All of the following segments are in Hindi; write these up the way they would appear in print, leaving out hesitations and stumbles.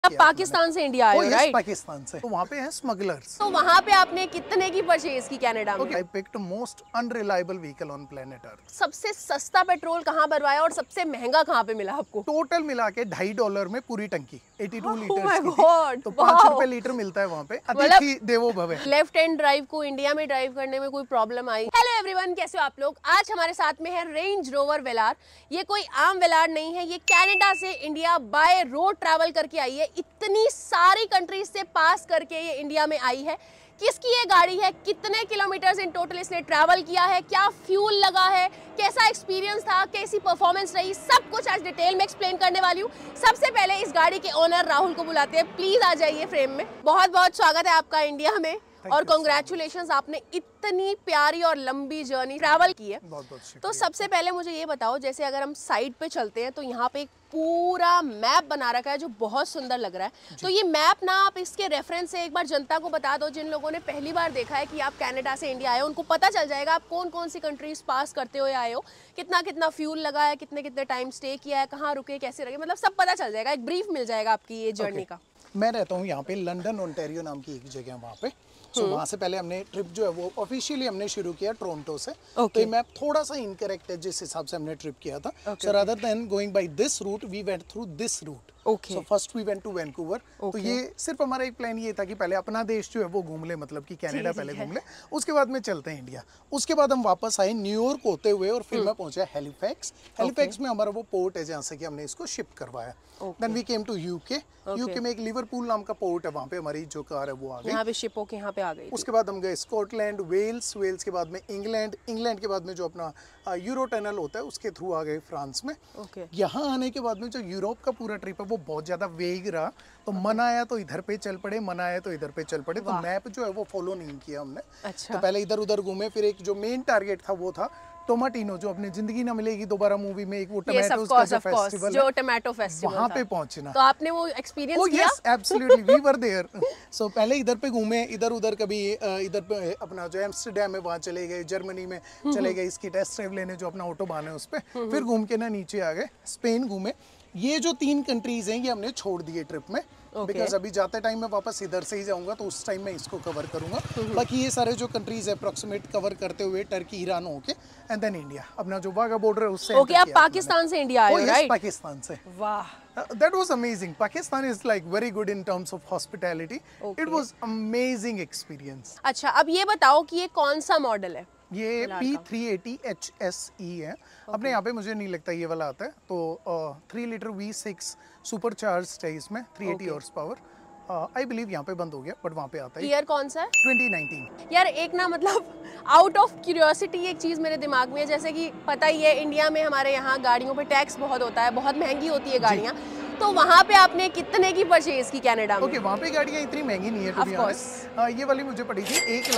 आप पाकिस्तान से इंडिया आए हो, राइट? पाकिस्तान से। तो वहाँ पे हैं स्मगलर्स। तो वहाँ पे आपने कितने की परचेज की कनाडा में? I picked most unreliable vehicle on planet Earth। सबसे सस्ता पेट्रोल कहाँ भरवाया और सबसे महंगा कहाँ पे मिला आपको? टोटल मिला के $2.5 में पूरी टंकी 82 लीटर्स की थी। तो 5 रुपए लीटर मिलता है वहाँ पे। अतिथि देवो भव। लेफ्ट हैंड ड्राइव को इंडिया में ड्राइव करने में कोई प्रॉब्लम आई? हेलो एवरीवन, कैसे हो आप लोग? आज हमारे साथ में है रेंज रोवर वेलार। ये कोई आम वेलार नहीं है, ये कनाडा से इंडिया बाय रोड ट्रैवल करके आई है। इतनी सारी कंट्रीज से पास करके ये इंडिया में आई है। किसकी ये गाड़ी है, कितने किलोमीटर्स इन टोटल इसने ट्रैवल किया है, क्या फ्यूल लगा है, कैसा एक्सपीरियंस था, कैसी परफॉर्मेंस रही, सब कुछ आज डिटेल में एक्सप्लेन करने वाली हूँ। सबसे पहले इस गाड़ी के ओनर राहुल को बुलाते हैं। प्लीज आ जाइए फ्रेम में। बहुत बहुत स्वागत है आपका इंडिया में और कांग्रेचुलेशंस, आपने इतनी प्यारी और लंबी जर्नी ट्रैवल की है। तो सबसे पहले मुझे ये बताओ, जैसे अगर हम साइड पे चलते हैं तो यहाँ पे एक पूरा मैप बना रखा है जो बहुत सुंदर लग रहा है। तो ये मैप ना आप इसके रेफरेंस से एक बार जनता को बता दो, जिन लोगों ने पहली बार देखा है कि आप कनाडा से इंडिया आए हो, उनको पता चल जाएगा आप कौन कौन सी कंट्रीज पास करते हुए आए हो, कितना कितना फ्यूल लगा है, कितने कितने टाइम स्टे किया है, कहाँ रुके, कैसे रहे, मतलब सब पता चल जाएगा। एक ब्रीफ मिल जाएगा आपकी ये जर्नी का। मैं रहता हूँ यहाँ पे लंदन ओंटारियो नाम की एक जगह वहाँ पे। तो वहाँ से पहले हमने ट्रिप जो है वो ऑफिशियली हमने शुरू किया टोरंटो से। तो ये मैप थोड़ा सा इनकरेक्ट है जिस हिसाब से हमने ट्रिप किया था। So rather than going by this route we went through this route. So first we went to Vancouver. तो ये सिर्फ हमारा एक प्लान ये था कि पहले अपना देश जो है वो घूम ले, मतलब कि कनाडा पहले घूम ले, उसके बाद में चलते हैं इंडिया। उसके बाद हम वापस आए न्यूयॉर्क होते हुए और फिर मैं पहुंचा हैलिफैक्स। हैलिफैक्स में हमारा वो पोर्ट है जहाँ से कि हमने इसको शिप करवाया। Then we came to UK. UK में एक लिवरपूल नाम का पोर्ट है, वहाँ पे हमारी जो कार है वो आ गई, यहाँ पे शिप होके यहाँ पे आ गई। उसके बाद हम गए स्कॉटलैंड, वेल्स, वेल्स के बाद में इंग्लैंड, इंग्लैंड के बाद में जो अपना यूरो टनल होता है उसके थ्रू आ गए फ्रांस में। यहाँ आने के बाद में जो यूरोप का पूरा ट्रिप है वो बहुत ज्यादा वेग रहा। तो मन आया तो इधर पे चल पड़े, मन आया तो इधर पे चल पड़े। तो मैप जो है वो फॉलो नहीं किया हमने। तो पहले इधर उधर घूमे, फिर एक जो मेन टारगेट था वो था टोमाटिनो, जो अपने जिंदगी ना मिलेगी दोबारा मूवी में, एक वो टमाटोज का जो फेस्टिवल, जो टमाटो फेस्टिवल, वहाँ पे पहुंचना। तो आपने वो एक्सपीरियंस किया? Yes absolutely, we were there. So पहले इधर पे घूमे, इधर उधर, कभी इधर पे अपना जो एम्स्टरडैम है वहाँ चले गए, जर्मनी में चले गए इसकी टेस्ट ड्राइव लेने, जो अपना ऑटोबान है उस पे। फिर घूम के ना नीचे आ गए, स्पेन घूमे। ये जो 3 कंट्रीज हैं ये हमने छोड़ दिए ट्रिप में, बिकॉज अभी जाते टाइम में वापस इधर से ही जाऊंगा तो उस टाइम में इसको कवर करूंगा। बाकी ये सारे जो कंट्रीज है अप्रोक्सीमेट कवर करते हुए टर्की, ईरान होके एंड देन इंडिया, अपना जो वाघा बॉर्डर है उससे। ओके, आप पाकिस्तान से इंडिया आए हो, राइट? पाकिस्तान से। वाह, that was amazing. Pakistan is like very good in terms of hospitality. It was amazing experience. अच्छा, अब ये बताओ कि ये कौन सा मॉडल है? ये P380 HSE है। अपने यहाँ पे मुझे नहीं लगता ये वाला आता है। तो 3 लीटर V6 सुपर चार्ज है इसमें, 380 हॉर्स पावर। आई बिलीव यहाँ पे बंद हो गया बट वहाँ पे आता है। ईयर कौन सा है? 2019। यार एक ना, मतलब आउट ऑफ क्यूरियोसिटी एक चीज मेरे दिमाग में है, जैसे कि पता ही है इंडिया में हमारे यहाँ गाड़ियों पे टैक्स बहुत होता है, बहुत महंगी होती है गाड़ियाँ। तो वहाँ पे आपने कितने की परचेज की कनाडा में? वहाँ पे गाड़ियाँ इतनी महंगी नहीं है, to be honest। ये वाली मुझे पड़ी थी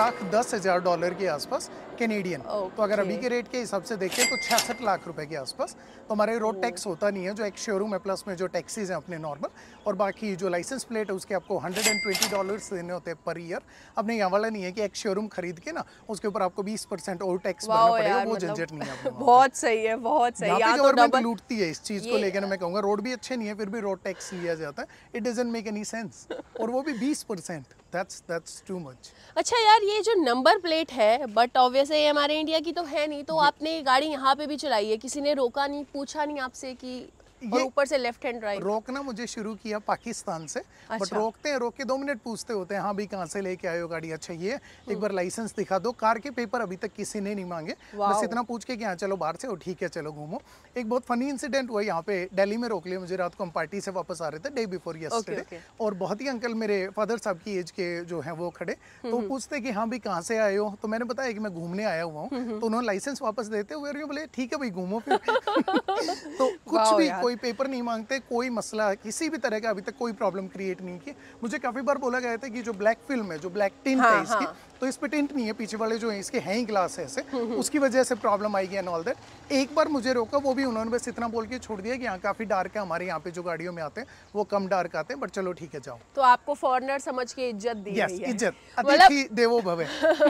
$1,10,000 के आसपास कैनेडियन। तो अगर अभी के रेट के हिसाब से देखें तो 66 लाख रुपए के आसपास। तो हमारे रोड टैक्स होता नहीं है, जो एक शोरूम है प्लस में जो टैक्सीज हैं अपने नॉर्मल, और बाकी जो लाइसेंस प्लेट है उसके आपको $120 देने होते हैं पर ईयर। अपने यहाँ वाला नहीं है कि एक शोरूम खरीद के ना उसके ऊपर आपको 20% और टैक्स भरना पड़ेगा, वो झंझट नहीं है। बहुत सही है, बहुत सही। गवर्नमेंट लूटती है इस चीज को लेकर, मैं कहूँगा रोड भी अच्छे नहीं है फिर भी रोड टैक्स लिया जाता है। It doesn't make any sense, और वो भी 20%। That's too much। अच्छा यार, ये जो नंबर प्लेट है, बट ऑब्वियसली ये हमारे इंडिया की तो है नहीं, तो आपने गाड़ी यहाँ पे भी चलाई है, किसी ने रोका नहीं, पूछा नहीं आपसे कि, और ऊपर से लेफ्ट हैंड ड्राइव? रोकना मुझे शुरू किया पाकिस्तान से। बट रोकते हैं, रोक के 2 मिनट पूछते होते हैं, हाँ भाई कहाँ से लेके आए हो गाड़ी, अच्छा ये एक बार लाइसेंस दिखा दो। कार के पेपर अभी तक किसी ने नहीं मांगे, बस इतना पूछ के कि हाँ चलो बाहर से हो, ठीक है चलो घूमो। एक बहुत फनी इंसिडेंट हुआ यहाँ पे, दिल्ली में रोक लिया मुझे रात को, हम पार्टी से वापस आ रहे थे डे बिफोर यस्टरडे, और बहुत ही अंकल मेरे फादर साहब की एज के जो है वो खड़े, तो पूछते कि हाँ भाई कहाँ से आए हो, तो मैंने बताया कि मैं घूमने आया हुआ हूँ। तो उन्होंने लाइसेंस वापस देते हुए बोले ठीक है भाई घूमो फिर। तो कुछ भी, कोई पेपर नहीं मांगते, कोई मसला किसी भी तरह का अभी तक कोई प्रॉब्लम क्रिएट नहीं की। मुझे काफी बार बोला गया था कि जो ब्लैक फिल्म है, जो ब्लैक टिंट है इसकी, तो इस पे टिंट नहीं है, पीछे वाले जो है इसके हैं ही ग्लास ऐसे, उसकी वजह से प्रॉब्लम आएगी एंड ऑल दैट। एक बार मुझे रोका, वो भी उन्होंने बस इतना बोल के छोड़ दिया कि यहाँ काफी डार्क है, हमारे यहाँ पे जो गाड़ियों में आते हैं वो कम डार्क आते हैं, बट चलो ठीक है जाओ। तो आपको फॉरेनर समझ के इज्जत दी गई है। इज्जत, अतिथि देवो भव।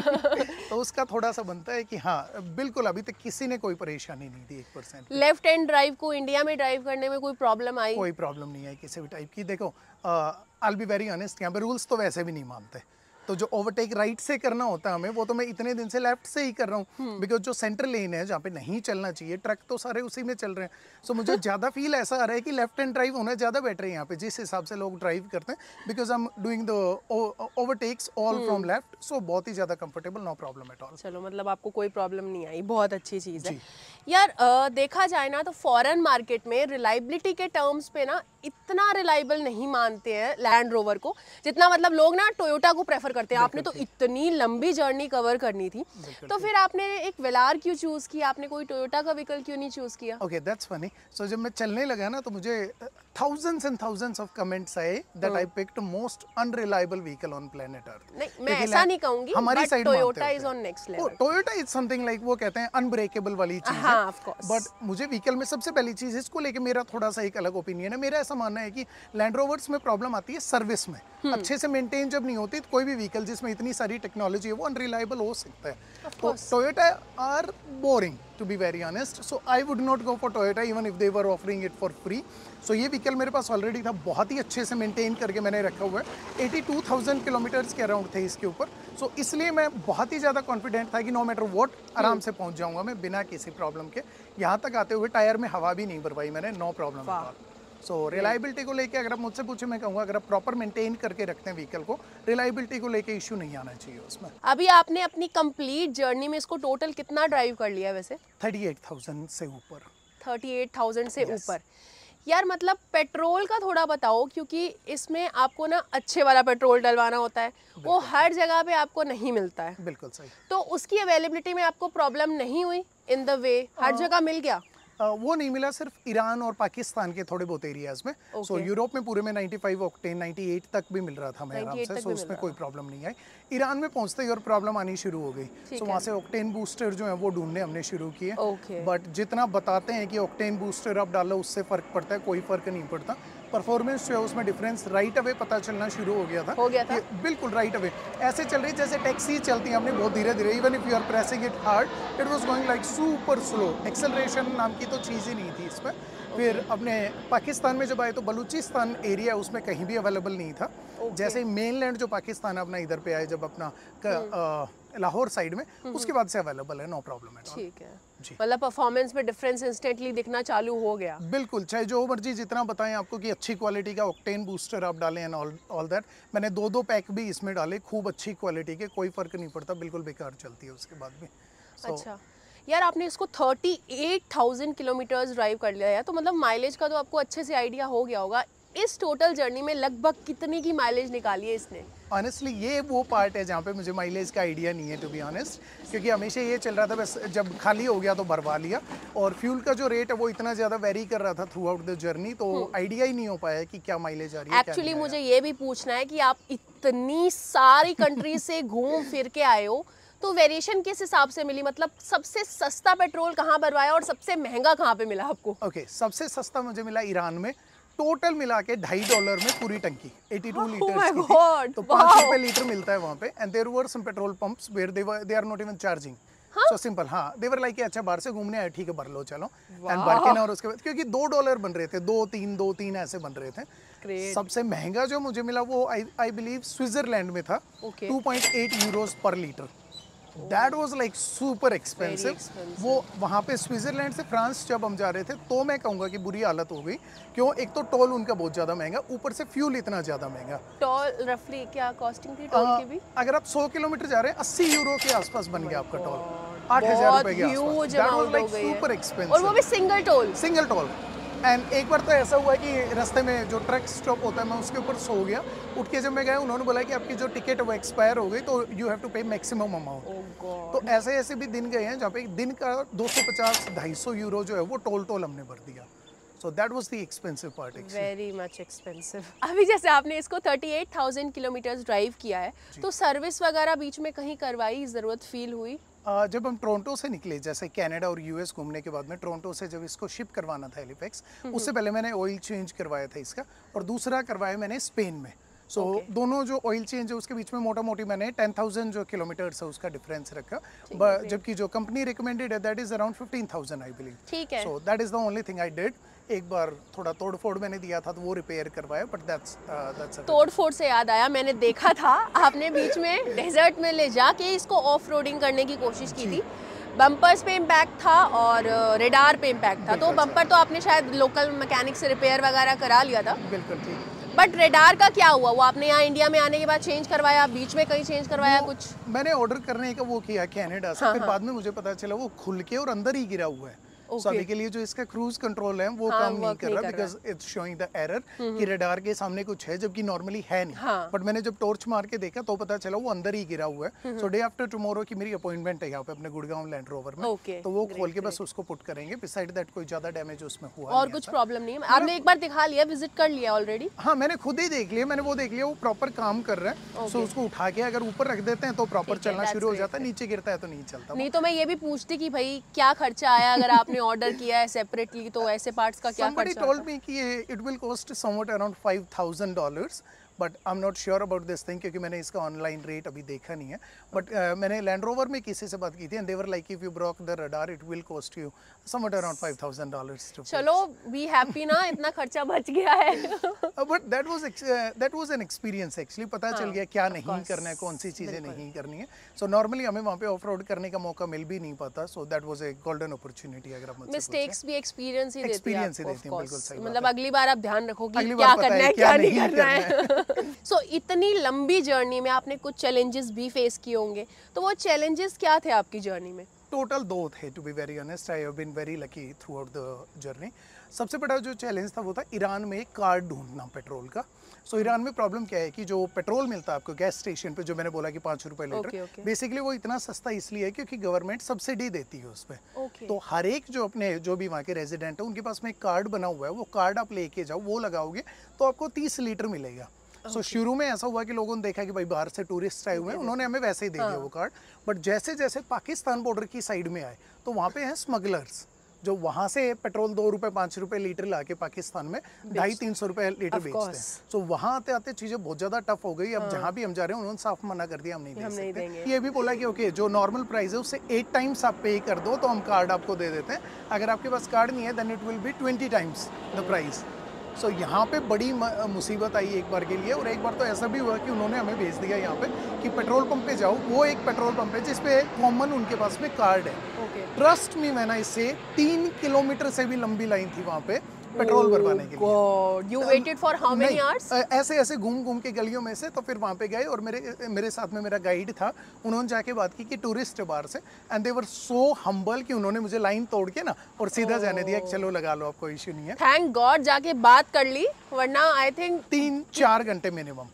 तो उसका थोड़ा सा बनता है कि हाँ बिल्कुल, अभी तक किसी ने कोई परेशानी नहीं दी 1%। लेफ्ट हैंड ड्राइव को इंडिया में ड्राइव करने में कोई प्रॉब्लम आई? कोई प्रॉब्लम नहीं आई किसी भी टाइप की। देखो आई बी वेरी ऑनेस्ट, यहाँ पे रूल्स तो वैसे भी नहीं मानते, तो जो ओवरटेक राइट से करना होता है हमें, वो तो मैं इतने दिन से लेफ्ट से ही कर रहा हूँ, बिकॉज जो सेंटर लेन है जहाँ पे नहीं चलना चाहिए, ट्रक तो सारे उसी में चल रहे हैं। सो मुझे ज़्यादा फील ऐसा आ रहा है कि लेफ्ट हैंड ड्राइव होना ज़्यादा बेटर है यहाँ पे, जिस हिसाब से लोग ड्राइव करते हैं, because I am doing the overtakes all from left, so बहुत ही ज़्यादा comfortable, no problem at all. चलो, मतलब आपको कोई प्रॉब्लम नहीं आई, बहुत अच्छी चीज़ है यार। देखा जाए ना तो फॉरेन मार्केट में रिलायबिलिटी के टर्म्स पे ना इतना रिलायबल नहीं मानते हैं लैंड रोवर को, जितना मतलब लोग ना टोयोटा को प्रेफर करते हैं। आपने तो इतनी लंबी जर्नी कवर करनी थी, तो फिर आपने एक वेलार क्यों चूज किया? आपने कोई टोयोटा का व्हीकल क्यों नहीं चूज किया? Okay, that's funny. सो जब मैं चलने लगा ना तो मुझे thousands and thousands of comments आए that I picked most unreliable vehicle on planet Earth। नहीं, मैं ऐसा नहीं कहूंगी, हमारी side Toyota is on next level. Toyota is something like, वो कहते हैं अनब्रेकेबल वाली चीज है। हाँ, ऑफ कोर्स। बट मुझे व्हीकल में सबसे पहली चीज, इसको लेके मेरा थोड़ा सा एक अलग ओपिनियन है। मेरा ऐसा मानना है कि लैंड रोवर्स में प्रॉब्लम आती है सर्विस में, अच्छे से मेंटेन जब नहीं होती, तो कोई भी व्हीकल जिसमें इतनी सारी टेक्नोलॉजी है वो अनरिलायबल हो सकता है। तो Toyota are boring to be very honest, so I would not go for Toyota even if they were offering it for free. So ये व्हीकल मेरे पास ऑलरेडी था, बहुत ही अच्छे से मेंटेन करके मैंने रखा हुआ है। 82,000 किलोमीटर्स के अराउंड थे इसके ऊपर, सो इसलिए मैं बहुत ही ज़्यादा कॉन्फिडेंट था कि नो मैटर व्हाट आराम से पहुंच जाऊंगा मैं बिना किसी प्रॉब्लम के। यहाँ तक आते हुए टायर में हवा भी नहीं भरवाई मैंने, no problem at all. So reliability को लेके अगर आप मुझसे पूछे, मैं कहूँगा अगर आप प्रॉपर मेंटेन करके रखते हैं व्हीकल को, रिलायबिलिटी को लेके इशू नहीं आना चाहिए उसमें। अभी आपने अपनी कंप्लीट जर्नी में इसको टोटल कितना ड्राइव कर लिया है वैसे? 38,000 से ऊपर। 38,000 से ऊपर यार। मतलब पेट्रोल का थोड़ा बताओ, क्योंकि इसमें आपको ना अच्छे वाला पेट्रोल डलवाना होता है, वो हर जगह पे आपको नहीं मिलता है। बिल्कुल सही। तो उसकी अवेलेबिलिटी में आपको प्रॉब्लम नहीं हुई? इन द वे हर जगह मिल गया? वो नहीं मिला, सिर्फ ईरान और पाकिस्तान के थोड़े बहुत एरियाज में। सो यूरोप में पूरे में 95 ऑक्टेन 98 तक भी मिल रहा था मैं आराम से, सो उसमें कोई प्रॉब्लम नहीं आई। ईरान में पहुंचते ही और प्रॉब्लम आनी शुरू हो गई, सो वहाँ से ऑक्टेन बूस्टर जो है वो ढूंढने हमने शुरू किए। बट जितना बताते हैं कि ऑक्टेन बूस्टर आप डालो उससे फर्क पड़ता है, कोई फर्क नहीं पड़ता। परफॉर्मेंस जो है उसमें डिफरेंस राइट अवे पता चलना शुरू हो गया था। बिल्कुल राइट अवे ऐसे चल रही जैसे टैक्सी चलती है, हमने बहुत धीरे धीरे, even if you are pressing it hard it was going like super slow. Acceleration नाम की तो चीज़ ही नहीं थी इसमें। फिर अपने पाकिस्तान में जब आए तो बलूचिस्तान एरिया उसमें कहीं भी अवेलेबल नहीं था। जैसे ही मेनलैंड जो पाकिस्तान अपना इधर पे आए, जब अपना लाहौर साइड में, उसके बाद से अवेलेबल है, नो प्रॉब्लम एट ऑल। ठीक है, मतलब परफॉर्मेंस में डिफरेंस इंस्टेंटली दिखना चालू हो गया। बिल्कुल, चाहे जो मर्जी जितना बताएं आपको कि अच्छी क्वालिटी का ऑक्टेन बूस्टर आप डालें एंड ऑल दैट। मैंने 2 पैक भी इसमें डाले, खूब अच्छी क्वालिटी के, कोई फर्क नहीं पड़ता, बिल्कुल बेकार चलती है उसके बाद भी। अच्छा यार, आपने इसको 38,000 किलोमीटर्स ड्राइव कर लिया है, तो मतलब माइलेज का तो आपको अच्छे से आइडिया हो गया होगा। इस टोटल जर्नी में लगभग कितनी की माइलेज निकाली है इसने? ऑनेस्टली ये वो पार्ट है जहाँ पे मुझे माइलेज का आइडिया नहीं है, टू बी ऑनेस्ट, क्योंकि हमेशा ये चल रहा था बस जब खाली हो गया तो भरवा लिया, और फ्यूल का जो रेट है वो इतना ज़्यादा वेरी कर रहा था थ्रू आउट द जर्नी, तो आइडिया ही नहीं हो पाया कि क्या माइलेज आ रही है। एक्चुअली मुझे ये भी पूछना है कि आप इतनी सारी कंट्री से घूम फिर के आए हो, तो वेरिएशन किस हिसाब से मिली? मतलब सबसे सस्ता पेट्रोल कहाँ भरवाया और सबसे महंगा कहाँ पे मिला आपको? ओके, सबसे सस्ता मुझे मिला ईरान में, टोटल मिला के $2.5 में पूरी टंकी 82 लीटर्स की थी, तो 5 रुपए लीटर मिलता है वहाँ पे। And there were some petrol pumps where they are not even charging, so simple. हाँ, दे वर लाइक अच्छा बाहर से घूमने आए, ठीक है भर लो चलो, एंड भर के ना, और उसके बाद क्योंकि $2 बन रहे थे, 2-3 ऐसे बन रहे थे। सबसे महंगा जो मुझे मिला वो आई बिलीव स्विट्जरलैंड में था, 2.8 euros per litre. That was like super expensive. वो वहाँ पे स्विट्जरलैंड से फ्रांस जब हम जा रहे थे तो मैं कहूँगा कि बुरी हालत हो गई। क्यों? एक तो टोल उनका बहुत ज़्यादा महंगा, ऊपर से फ्यूल इतना ज़्यादा महंगा। टोल रफली क्या कॉस्टिंग थी टोल की भी? अगर आप 100 किलोमीटर जा रहे हैं, 80 यूरो के आसपास बन गया आपका टोल, 8,000 रुपए के आसपास। That was like super expensive, और वो भी सिंगल टोल। एंड एक बार तो ऐसा हुआ कि रास्ते में जो ट्रक स्टॉप होता है मैं उसके ऊपर सो गया। उठ के जब मैं गया, उन्होंने बोला कि आपकी जो टिकट है वो एक्सपायर हो गई, तो you have to pay maximum amount. तो ऐसे ऐसे भी दिन गए हैं जहाँ पे दिन का 250-250 यूरो जो है वो टोल हमने भर दिया। So that was the expensive part actually. Very much expensive. अभी जैसे आपने इसको 38,000 किलोमीटर ड्राइव किया है, तो सर्विस वगैरह बीच में कहीं करवाई, ज़रूरत फील हुई? जब हम टोरंटो से निकले, जैसे कनाडा और यूएस घूमने के बाद में, टोरंटो से जब इसको शिप करवाना था हैलिफैक्स, उससे पहले मैंने ऑयल चेंज करवाया था इसका, और दूसरा करवाया मैंने स्पेन में। सो दोनों जो ऑयल चेंज है उसके बीच में मोटा मोटी मैंने 10,000 जो किलोमीटर्स है उसका डिफरेंस रखा, जबकि जो कंपनी रिकमेंडेड है that is around 15,000 I believe. ठीक है। So that is the only thing I did. एक बार थोड़ा तोड़ फोड़ मैंने दिया था तो वो रिपेयर करवाया, बट दैट्स तोड़ फोड़ से याद आया, मैंने देखा था आपने बीच में डेजर्ट में ले जाके इसको ऑफ रोडिंग करने की कोशिश की थी। बम्पर्स पे इम्पैक्ट था और रेडार पे इम्पैक्ट था, तो बम्पर तो आपने शायद लोकल मैकेनिक से रिपेयर वगैरह करा लिया था। बिल्कुल ठीक। बट रेडार का क्या हुआ? वो आपने यहाँ इंडिया में आने के बाद चेंज करवाया, बीच में कहीं चेंज करवाया कुछ? मैंने ऑर्डर करने का वो किया कनाडा से, फिर बाद में मुझे पता चला वो खुल के और अंदर ही गिरा हुआ है। So, अभी के लिए जो इसका क्रूज कंट्रोल है वो काम नहीं कर रहा, because it's showing the error कि रडार के सामने कुछ है जबकि नॉर्मली है नहीं। बट मैंने जब टॉर्च मार के देखा तो पता चला वो अंदर ही गिरा हुआ है। सो डे आफ्टर टुमारो की मेरी अपॉइंटमेंट है यहाँ पे अपने गुड़गांव लैंड रोवर में, तो वो खोल के बस उसको पुट करेंगे। बिसाइड दैट कोई ज्यादा डैमेज उसमें हुआ और कुछ प्रॉब्लम नहीं है? आपने एक बार दिखा लिया, विजिट कर लिया ऑलरेडी? हाँ, मैंने खुद ही देख लिया, मैंने वो देख लिया, वो प्रॉपर काम कर रहा है। सो उसको उठा के अगर ऊपर रख देते हैं तो प्रॉपर चलना शुरू हो जाता है, नीचे गिरता है तो नहीं चलता। नहीं तो मैं ये भी पूछती कि भाई क्या खर्चा आया अगर आपने ऑर्डर किया है सेपरेटली, तो ऐसे पार्ट्स का क्या खर्चा? Somebody told me कि it will cost somewhat around $5,000, but I am not sure about this thing क्योंकि मैंने इसका ऑनलाइन रेट अभी देखा नहीं है। बट मैंने लैंड रोवर में किसी से बात की थी and they were like if you broke the radar it will cost you somewhat around $5,000। चलो बी हैप्पी ना, इतना खर्चा बच गया है। But that was an experience actually, पता चल गया क्या नहीं करना है, कौन सी चीज़ें नहीं करनी है। सो नॉर्मली हमें वहाँ पे ऑफ रोड करने का मौका मिल भी नहीं पाता, so that was a golden opportunity. अगर आप मुझसे मिस्टेक्स भी एक्सपीरियंस ही देती है, बिल्कुल सही, मतलब अगली बार आप ध्यान रखोगे क्या करना है क्या नहीं करना है। सो इतनी लंबी जर्नी में आपने कुछ चैलेंजेस भी फेस किए होंगे, तो वो चैलेंजेस क्या थे आपकी जर्नी में? टोटल 2 थे, to be very honest. I have been very lucky throughout the journey. सबसे बड़ा जो चैलेंज था वो था ईरान में एक कार्ड ढूंढना पेट्रोल का। सो ईरान में प्रॉब्लम क्या है कि जो पेट्रोल मिलता है आपको गैस स्टेशन पे, जो मैंने बोला कि 5 रुपए लीटर, बेसिकली वो इतना सस्ता इसलिए है क्योंकि गवर्नमेंट सब्सिडी देती है उस पर। तो हर एक जो भी वहाँ के रेजिडेंट है उनके पास में एक कार्ड बना हुआ है, वो कार्ड आप लेके जाओ, वो लगाओगे तो आपको 30 लीटर मिलेगा। सो शुरू में ऐसा हुआ कि लोगों ने देखा कि भाई बाहर से टूरिस्ट आए हुए हैं, उन्होंने हमें वैसे ही दे दिया वो कार्ड। बट जैसे जैसे पाकिस्तान बॉर्डर की साइड में आए तो वहाँ पे हैं स्मगलर्स, जो वहाँ से पेट्रोल 2 रुपए 5 रुपए लीटर ला के पाकिस्तान में 250-300 रुपए लीटर बेचते हैं। सो वहाँ आते आते चीज़ें बहुत ज़्यादा टफ हो गई। अब जहाँ भी हम जा रहे हैं उन्होंने साफ मना कर दिया, हम नहीं दे सकते। ये भी बोला कि ओके जो नॉर्मल प्राइस है उससे 8 टाइम्स आप पे कर दो तो हम कार्ड आपको दे देते हैं, अगर आपके पास कार्ड नहीं है then it will be 20 times the price. So यहाँ पे बड़ी मुसीबत आई एक बार के लिए। और एक बार तो ऐसा भी हुआ कि उन्होंने हमें भेज दिया यहाँ पे कि पेट्रोल पंप पे जाओ, वो एक पेट्रोल पंप है जिसपे कॉमन उनके पास में कार्ड है। ट्रस्ट मी मैंने इससे 3 किलोमीटर से भी लंबी लाइन थी वहाँ पे पेट्रोल भरवाने के लिए। You waited for how many hours? ऐसे घूम के गलियों में से तो फिर वहाँ पे गए और मेरे साथ में मेरा गाइड था, उन्होंने जाके बात की कि टूरिस्ट है बाहर से, and they were so humble कि उन्होंने मुझे लाइन तोड़ के ना और सीधा जाने दिया कि चलो लगा लो, आपको इश्यू नहीं है। थैंक गॉड जाके बात कर ली, वरना आई थिंक 3-4 घंटे मिनिमम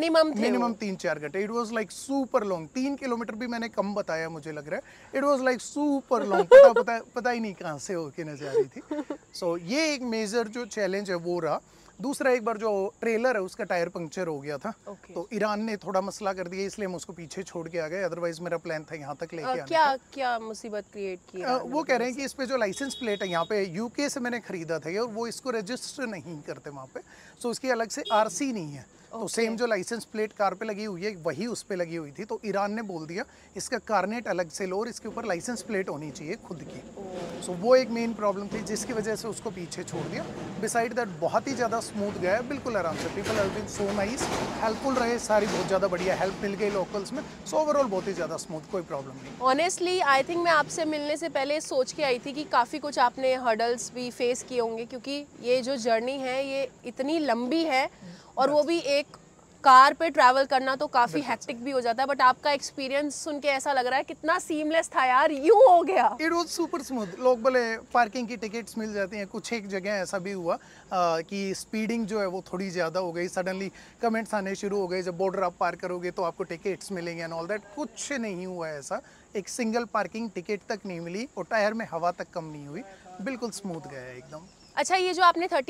3-4 घंटे। It was like super long. 3 kilometre भी मैंने कम बताया, मुझे लग रहा है it was like super long. पता ही नहीं कहाँ से होके नजर आ रही थी। सो ये एक मेजर जो चैलेंज है वो रहा। दूसरा, एक बार जो ट्रेलर है उसका टायर पंक्चर हो गया था, तो ईरान ने थोड़ा मसला कर दिया, इसलिए हम उसको पीछे छोड़ के आ गए। अदरवाइज मेरा प्लान था यहाँ तक लेके आने का। क्या मुसीबत क्रिएट की? वो कह रहे हैं कि इस पे जो लाइसेंस प्लेट है, यहाँ पे यूके से मैंने खरीदा था और वो इसको रजिस्टर नहीं करते वहाँ पे, सो उसकी अलग से आरसी नहीं है। तो सेम जो लाइसेंस प्लेट कार पे लगी हुई है वही उस पे लगी हुई थी, तो ईरान ने बोल दिया इसका कार्नेट अलग से लो और इसके ऊपर लाइसेंस प्लेट होनी चाहिए खुद की। सो वो एक मेन प्रॉब्लम थी जिसकी वजह से उसको पीछे छोड़ दिया। बिसाइड दैट बहुत ही ज़्यादा स्मूथ गया, बिल्कुल आराम से। People have been so nice, helpful रहे सारी, बहुत ज़्यादा बढ़िया हेल्प मिल गई लोकल्स में। सो ओवरऑल बहुत ही ज़्यादा स्मूथ, कोई प्रॉब्लम नहीं। ऑनेस्टली आई थिंक मैं आपसे मिलने से पहले सोच के आई थी कि काफ़ी कुछ आपने हर्डल्स भी फेस किए होंगे, क्योंकि ये जो जर्नी है ये इतनी लंबी है और वो भी एक कार पे ट्रैवल करना तो काफी हेक्टिक भी हो जाता है। बट आपका एक्सपीरियंस सुन के ऐसा लग रहा है कितना सीमलेस था यार, यूं हो गया। It was super smooth. लोग बोले पार्किंग की टिकट्स मिल जाती हैं, कुछ एक जगह ऐसा भी हुआ कि स्पीडिंग जो है वो थोड़ी ज़्यादा हो गई। सडनली कमेंट्स आने शुरू हो गए, जब बॉर्डर आप पार करोगे तो आपको टिकट्स मिलेंगे एंड ऑल दैट। कुछ नहीं हुआ ऐसा, एक सिंगल पार्किंग टिकट तक नहीं मिली और टायर में हवा तक कम नहीं हुई, बिल्कुल स्मूथ गया एकदम। अच्छा, ये जो आपने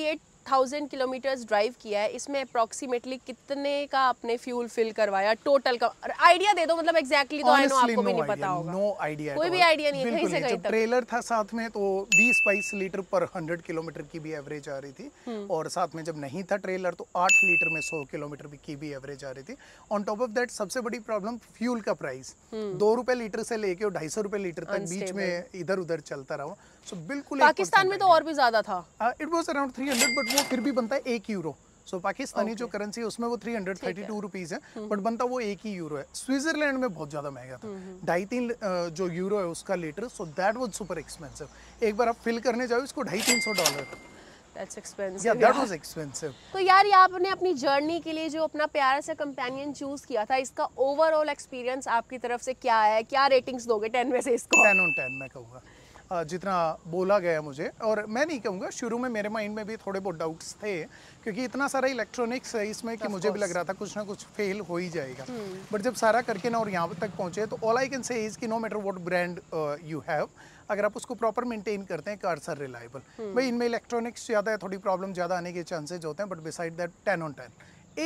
1000 किलोमीटर्स ड्राइव किया है, इसमें अप्रोक्सीमेटली कितने का आपने फ्यूल फिल करवाया टोटल का? आइडिया दे दो, मतलब एग्जैक्टली तो आई नो आपको भी नहीं पता होगा। नो आइडिया, कोई भी आइडिया नहीं है कहीं से कहीं तक। ट्रेलर था साथ में तो 20-22 लीटर पर 100 किलोमीटर की भी एवरेज आ रही थी, और साथ में जब नहीं था ट्रेलर तो 8 लीटर में 100 किलोमीटर की भी एवरेज आ रही थी। ऑन टॉप ऑफ दैट सबसे बड़ी प्रॉब्लम फ्यूल का प्राइस, 2 रुपए लीटर से लेके 250 रुपए लीटर तक बीच में इधर उधर चलता रहा। सो बिल्कुल पाकिस्तान में तो और भी ज्यादा था, इट वाज अराउंड 300, बट वो फिर भी बनता है 1 यूरो। सो पाकिस्तानी जो करेंसी है उसमें वो 332 रुपीज है, बट बनता वो 1 ही यूरो है। स्विट्जरलैंड में बहुत ज्यादा महंगा था, 2.5-3 जो यूरो है उसका litre. So that was super expensive. एक बार आप फिल करने जाओ इसको $250-300। That's expensive. Yeah, that was expensive. तो यार ये आपने अपनी जर्नी के लिए जो अपना प्यारा सा कंपेनियन चूज किया था, इसका ओवरऑल एक्सपीरियंस आपकी तरफ से क्या है? क्या रेटिंग्स दोगे 10 में से इसको? 10 on 10 मैं कहूँगा, जितना बोला गया मुझे। और मैं नहीं कहूँगा, शुरू में मेरे माइंड में भी थोड़े बहुत डाउट्स थे, क्योंकि इतना सारा इलेक्ट्रॉनिक्स है इसमें कि मुझे भी लग रहा था कुछ ना कुछ फेल हो ही जाएगा। बट जब सारा करके ना और यहाँ तक पहुँचे तो all I can say is कि no matter what brand you have, अगर आप उसको प्रॉपर मेंटेन करते हैं, कार्स आर रिलायबल। भाई इनमें इलेक्ट्रॉनिक्स ज़्यादा है, थोड़ी प्रॉब्लम ज़्यादा आने के चांसेज होते हैं, बट बिसाइड दैट 10 on 10।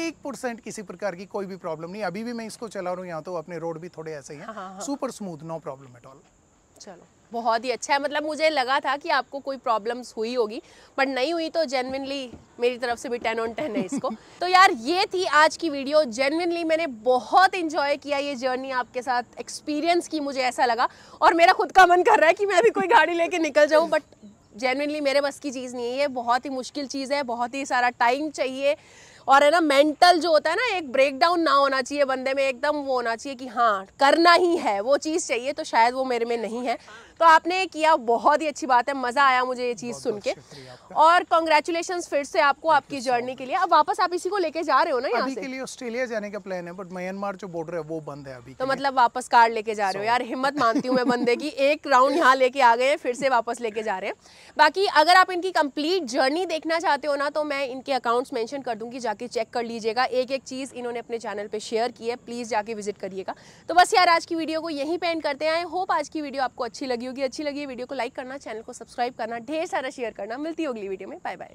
1% किसी प्रकार की कोई भी प्रॉब्लम नहीं। अभी भी मैं इसको चला रहा हूँ यहाँ, तो अपने रोड भी थोड़े ऐसे ही हैं, super smooth, no problem at all. चलो बहुत ही अच्छा है, मतलब मुझे लगा था कि आपको कोई प्रॉब्लम्स हुई होगी, बट नहीं हुई, तो जेन्युइनली मेरी तरफ से भी 10 on 10 है इसको। तो यार ये थी आज की वीडियो। जेन्युइनली मैंने बहुत इंजॉय किया ये जर्नी आपके साथ, एक्सपीरियंस की मुझे ऐसा लगा, और मेरा खुद का मन कर रहा है कि मैं भी कोई गाड़ी लेके निकल जाऊँ, बट जेन्युइनली मेरे बस की चीज़ नहीं है ये। बहुत ही मुश्किल चीज़ है, बहुत ही सारा टाइम चाहिए, और है ना मेंटल जो होता है ना, एक ब्रेकडाउन ना होना चाहिए बंदे में, एकदम वो होना चाहिए कि हाँ करना ही है, वो चीज़ चाहिए। तो शायद वो मेरे में नहीं है, तो आपने किया, बहुत ही अच्छी बात है, मज़ा आया मुझे ये चीज़ सुन के, और कॉन्ग्रेचुलेशंस फिर से आपको आपकी जर्नी के लिए। अब वापस आप इसी को लेके जा रहे हो ना यहाँ से? अभी के लिए ऑस्ट्रेलिया जाने का प्लान है, बट म्यांमार जो बॉर्डर है वो बंद है अभी। तो मतलब वापस कार लेके जा रहे हो? यार हिम्मत मानती हूँ मैं बंदे की, एक राउंड यहाँ लेके आ गए, फिर से वापस लेके जा रहे हैं। बाकी अगर आप इनकी कंप्लीट जर्नी देखना चाहते हो ना, तो मैं इनके अकाउंट्स मेंशन कर दूंगी, जाके चेक कर लीजिएगा। एक एक चीज़ इन्होंने अपने चैनल पे शेयर की है, प्लीज़ जाके विजिट करिएगा। तो बस यार आज की वीडियो को यहीं पे एंड करते हैं। आई होप आज की वीडियो आपको अच्छी लगी होगी। अच्छी लगी वीडियो को लाइक करना, चैनल को सब्सक्राइब करना, ढेर सारा शेयर करना। मिलती होगी वीडियो में, बाय बाय।